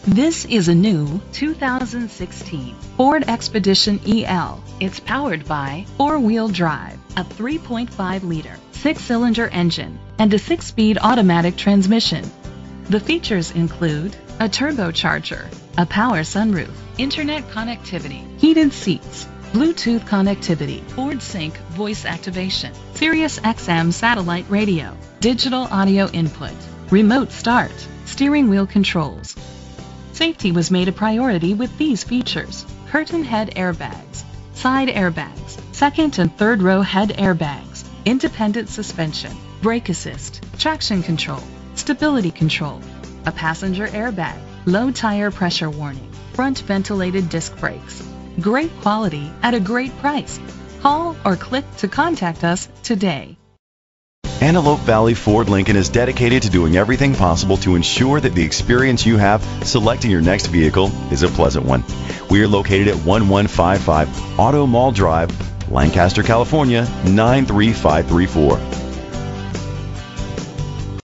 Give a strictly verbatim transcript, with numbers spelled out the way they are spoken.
This is a new two thousand sixteen Ford Expedition E L. It's powered by four-wheel drive, a three point five liter six-cylinder engine, and a six-speed automatic transmission. The features include a turbocharger, a power sunroof, internet connectivity, heated seats, Bluetooth connectivity, Ford Sync voice activation, Sirius X M satellite radio, digital audio input, remote start, steering wheel controls. Safety was made a priority with these features: curtain head airbags, side airbags, second and third row head airbags, independent suspension, brake assist, traction control, stability control, a passenger airbag, low tire pressure warning, front ventilated disc brakes. Great quality at a great price. Call or click to contact us today. Antelope Valley Ford Lincoln is dedicated to doing everything possible to ensure that the experience you have selecting your next vehicle is a pleasant one. We are located at eleven fifty-five Auto Mall Drive, Lancaster, California, nine three five three four.